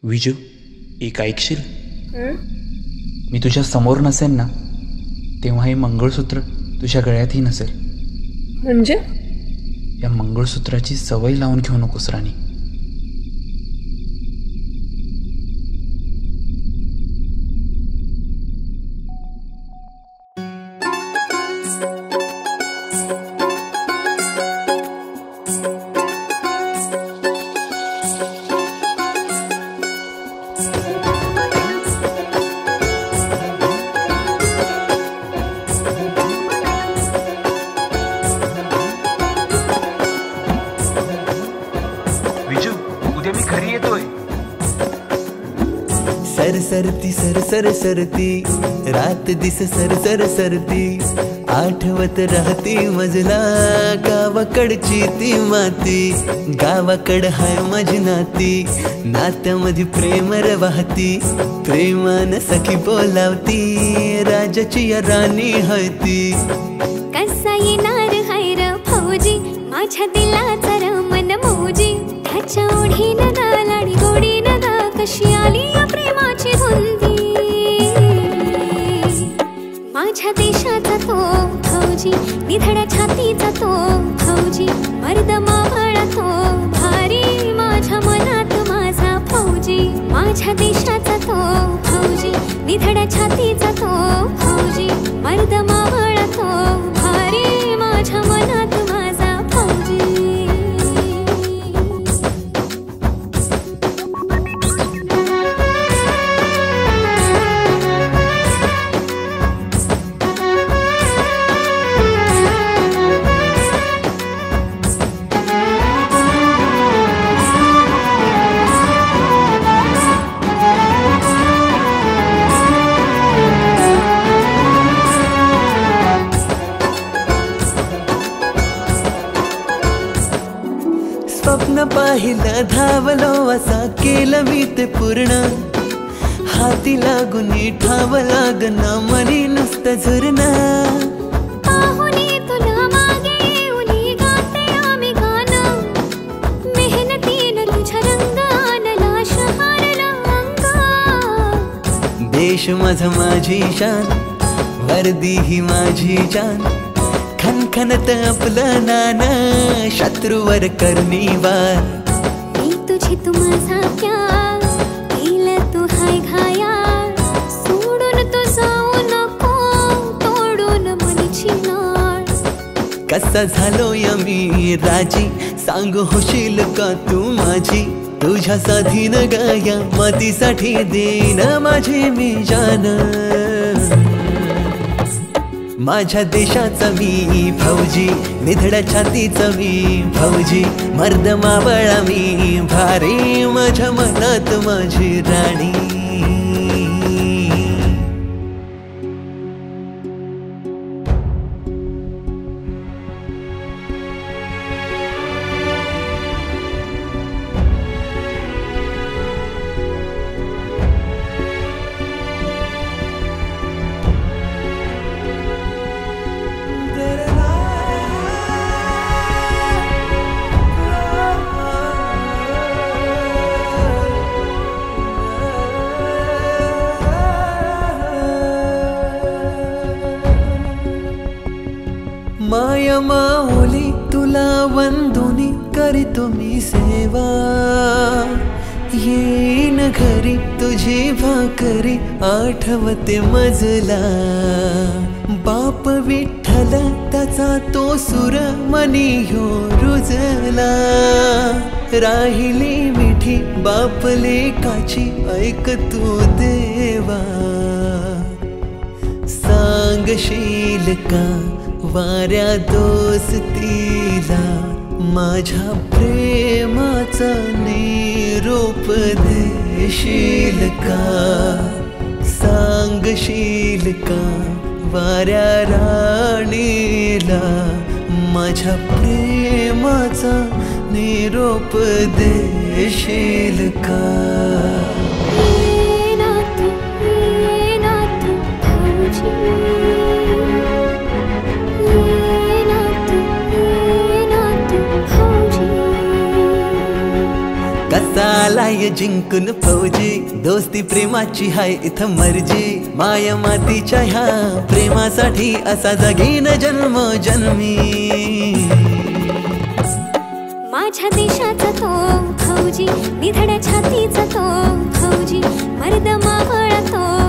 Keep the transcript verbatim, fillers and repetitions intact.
विजू, एक ऐकशील? हं? मी तुझ्या समोर नसेल ना, तेव्हा हे मंगळसूत्र तुझ्या गळ्यातही नसेल. म्हणजे? या मंगळसूत्राची सवय लावून घेऊ नकोस राणी. विजू, उद्या मी घरी येतोय. सर सरती सर सर सरती रात दिस सर सर सरती, आठवत राहती मजला गावाकडची ती माती. गावाकड हाय माझी नाती, नात्यामध्ये प्रेम वाहती. प्रेमान सखी बोलावती, राजाची या राणी हाय ती. कसा येणार हाय र फौजी, माझ्या दिलाचा रमन मौजी. त्याच्या ओढीनं गा लाडी गोडीनं गा, कशी आली या प्रेमाची धुंदी. माझ्या देशाचा तो फौजी, निधड्या छातीचा तो फौजी. मर्द मावळा तो भारी, माझ्या मनात माझा फौजी. माझ्या देशाचा तो फौजी, निधड्या छातीचा तो फौजी. मर्द मावळा तो भारी, माझ्या मनात माझा फौजी. स्वप्न पाहिलं धावलो असा केलं मी ते पूर्ण. हाती लागून ठाव लागना मनी नुसतं झुरणं. पाहुणी तुला मागे येऊनी गाते आम्ही गाणं. मेहनतीनं तुझ्या रंग आणला शहारला अंग. देश माझा माझी शान, वर्दी ही माझी जान. खनखनत आपलं नाना, शत्रूवर करणी वार. मी तुझी तू माझा प्यार, केलं तू हाय घाया. सोडून तू जाऊ नको, तोडून मनीची नाळ. कसा झालोय मी राजी, सांग होशील का तू माझी. तुझ्या साधीन गाया मातीसाठी देन माझे मी जान. माझ्या देशाचा मी फौजी, निधड्या छातीचा मी फौजी. मर्द मावळा मी भारी, माझ्या मनात माझी राणी. माया माऊली तुला वंदुनी करीतो मी सेवा. येईन घरी तुझी भाकरी, आठवते मजला. बाप विठ्ठल त्याचा तो सुर मनी ह्यो रुजला. राहिली मिठी बाप लेकाची, ऐक तू देवा. सांगशील का वाऱ्या दोस्तीला, माझ्या प्रेमाचा निरोप देशील का. सांगशील का वाऱ्या राणीला, माझ्या प्रेमाचा निरोप देशील का. कसा आलाय लढाय जिंकून फौजी, दोस्ती प्रेमाची हाय इथं मर्जी, माया मातीच्या ह्या प्रेमासाठी असा जगीन जन्म जन्मी। माझ्या देशाचा तो फौजी, निधड्या छातीचा तो फौजी, मर्द मावळा तो